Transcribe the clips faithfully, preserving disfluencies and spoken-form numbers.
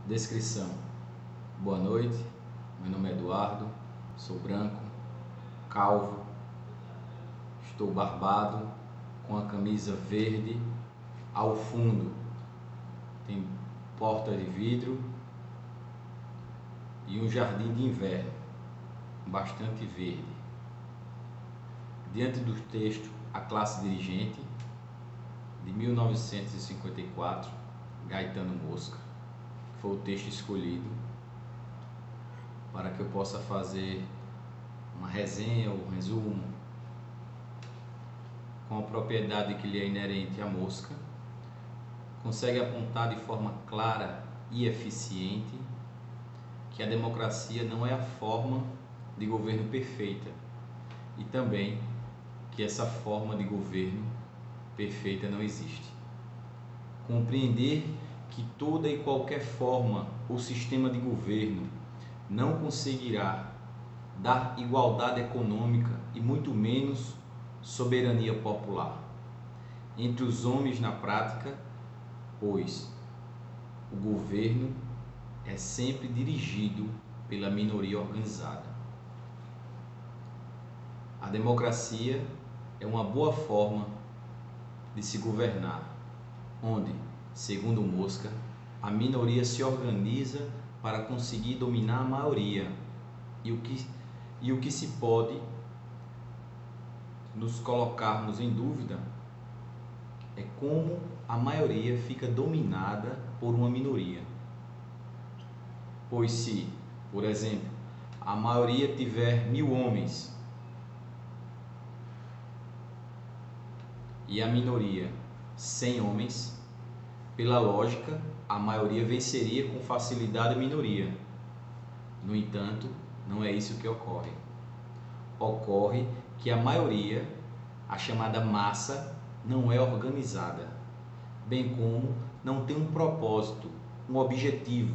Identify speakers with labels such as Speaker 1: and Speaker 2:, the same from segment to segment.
Speaker 1: Descrição: boa noite, meu nome é Eduardo, sou branco, calvo, estou barbado, com a camisa verde, ao fundo tem porta de vidro e um jardim de inverno, bastante verde. Diante do texto A Classe Dirigente, de mil novecentos e cinquenta e quatro, Gaetano Mosca, foi o texto escolhido para que eu possa fazer uma resenha ou um resumo com a propriedade que lhe é inerente à Mosca. Consegue apontar de forma clara e eficiente que a democracia não é a forma de governo perfeita e também que essa forma de governo perfeita não existe. Compreender que toda e qualquer forma ou sistema de governo não conseguirá dar igualdade econômica e muito menos soberania popular entre os homens na prática, pois o governo é sempre dirigido pela minoria organizada. A democracia é uma boa forma de se governar, onde, segundo Mosca, a minoria se organiza para conseguir dominar a maioria, e o que, e o que se pode nos colocarmos em dúvida é como a maioria fica dominada por uma minoria. Pois se, por exemplo, a maioria tiver mil homens e a minoria cem homens, pela lógica, a maioria venceria com facilidade a minoria. No entanto, não é isso que ocorre. Ocorre que a maioria, a chamada massa, não é organizada, bem como não tem um propósito, um objetivo,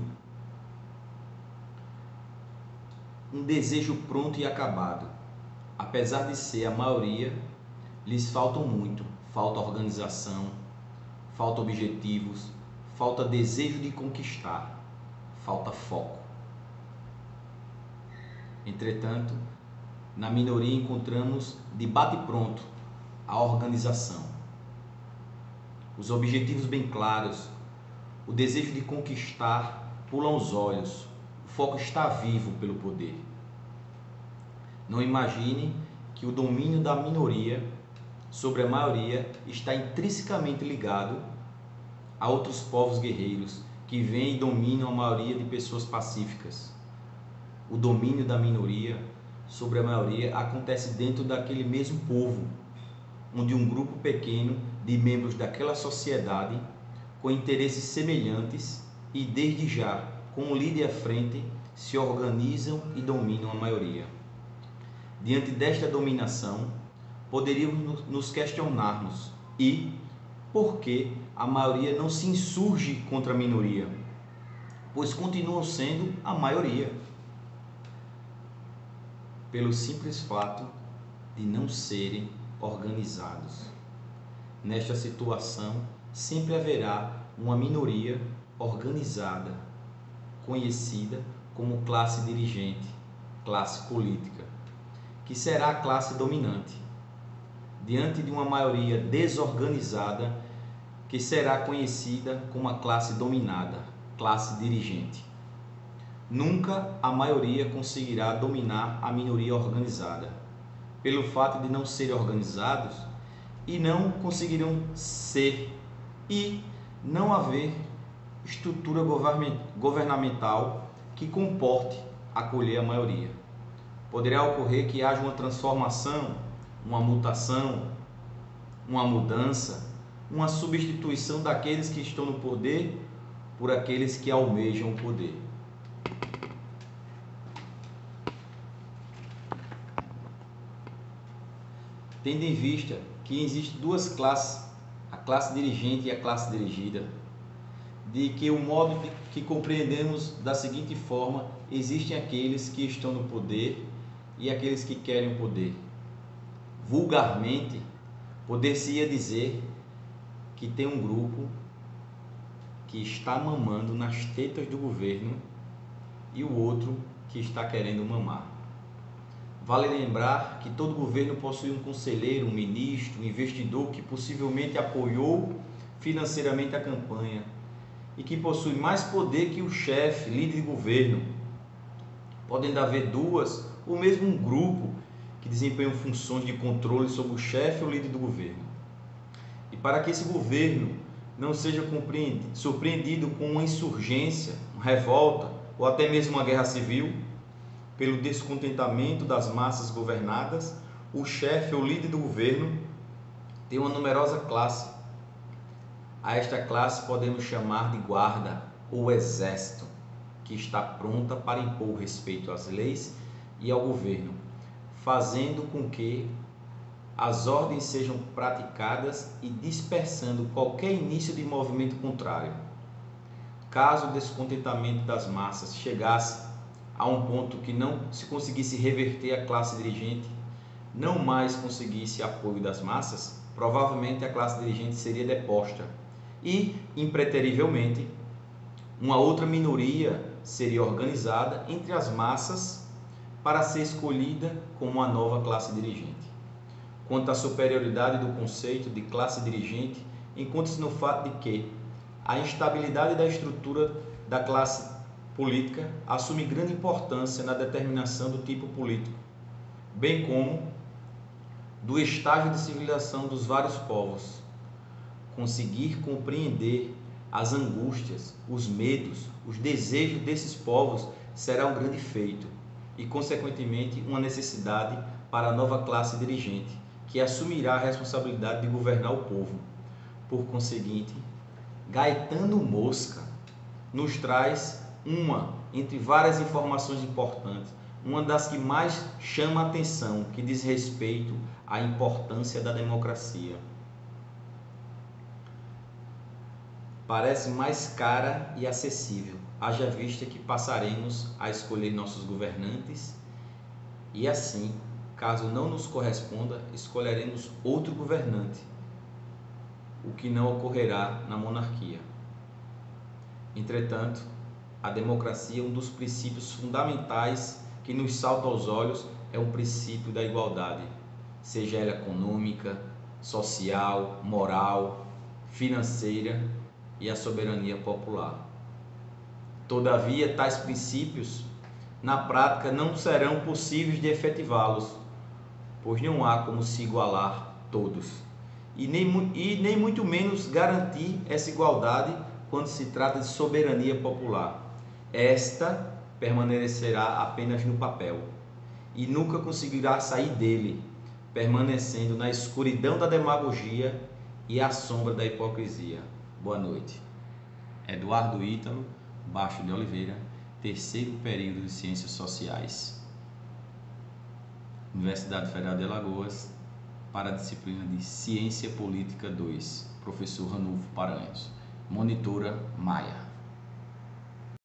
Speaker 1: um desejo pronto e acabado. Apesar de ser a maioria, lhes faltam muito, falta organização, falta objetivos, falta desejo de conquistar, falta foco. Entretanto, na minoria encontramos de bate-pronto a organização, os objetivos bem claros, o desejo de conquistar pula aos olhos, o foco está vivo pelo poder. Não imagine que o domínio da minoria sobre a maioria está intrinsecamente ligado a outros povos guerreiros que vêm e dominam a maioria de pessoas pacíficas. O domínio da minoria sobre a maioria acontece dentro daquele mesmo povo, onde um grupo pequeno de membros daquela sociedade, com interesses semelhantes e desde já com um líder à frente, se organizam e dominam a maioria. Diante desta dominação, poderíamos nos questionarmos e por que a maioria não se insurge contra a minoria, pois continuam sendo a maioria. Pelo simples fato de não serem organizados. Nesta situação, sempre haverá uma minoria organizada, conhecida como classe dirigente, classe política, que será a classe dominante, diante de uma maioria desorganizada, que será conhecida como a classe dominada, classe dirigente. Nunca a maioria conseguirá dominar a minoria organizada, pelo fato de não serem organizados e não conseguirão ser e não haver estrutura governamental que comporte acolher a maioria. Poderá ocorrer que haja uma transformação, uma mutação, uma mudança, uma substituição daqueles que estão no poder por aqueles que almejam o poder. Tendo em vista que existem duas classes, a classe dirigente e a classe dirigida, de que o modo de, que compreendemos da seguinte forma: existem aqueles que estão no poder e aqueles que querem o poder. Vulgarmente, poder-se-ia dizer que tem um grupo que está mamando nas tetas do governo e o outro que está querendo mamar. Vale lembrar que todo governo possui um conselheiro, um ministro, um investidor que possivelmente apoiou financeiramente a campanha e que possui mais poder que o chefe, líder de governo. Podem haver duas ou mesmo um grupo que desempenham funções de controle sobre o chefe ou líder do governo. E para que esse governo não seja surpreendido com uma insurgência, uma revolta ou até mesmo uma guerra civil, pelo descontentamento das massas governadas, o chefe ou líder do governo tem uma numerosa classe. A esta classe podemos chamar de guarda ou exército, que está pronta para impor respeito às leis e ao governo, fazendo com que as ordens sejam praticadas e dispersando qualquer início de movimento contrário. Caso o descontentamento das massas chegasse a um ponto que não se conseguisse reverter a classe dirigente, não mais conseguisse apoio das massas, provavelmente a classe dirigente seria deposta e, impreterivelmente, uma outra minoria seria organizada entre as massas para ser escolhida como a nova classe dirigente. Quanto à superioridade do conceito de classe dirigente, encontra-se no fato de que a instabilidade da estrutura da classe política assume grande importância na determinação do tipo político, bem como do estágio de civilização dos vários povos. Conseguir compreender as angústias, os medos, os desejos desses povos será um grande feito e, consequentemente, uma necessidade para a nova classe dirigente, que assumirá a responsabilidade de governar o povo. Por conseguinte, Gaetano Mosca nos traz uma entre várias informações importantes, uma das que mais chama a atenção, que diz respeito à importância da democracia. Parece mais cara e acessível, haja vista que passaremos a escolher nossos governantes e assim, caso não nos corresponda, escolheremos outro governante, o que não ocorrerá na monarquia. Entretanto, a democracia, um dos princípios fundamentais que nos salta aos olhos, é o princípio da igualdade, seja ela econômica, social, moral, financeira e a soberania popular. Todavia, tais princípios, na prática, não serão possíveis de efetivá-los, pois não há como se igualar todos, e nem, e nem muito menos garantir essa igualdade quando se trata de soberania popular. Esta permanecerá apenas no papel e nunca conseguirá sair dele, permanecendo na escuridão da demagogia e à sombra da hipocrisia. Boa noite. Eduardo Ítalo Baixo de Oliveira, terceiro período de Ciências Sociais, Universidade Federal de Alagoas, para a disciplina de Ciência Política dois, professor Ranulfo Paranhos, monitora Maia.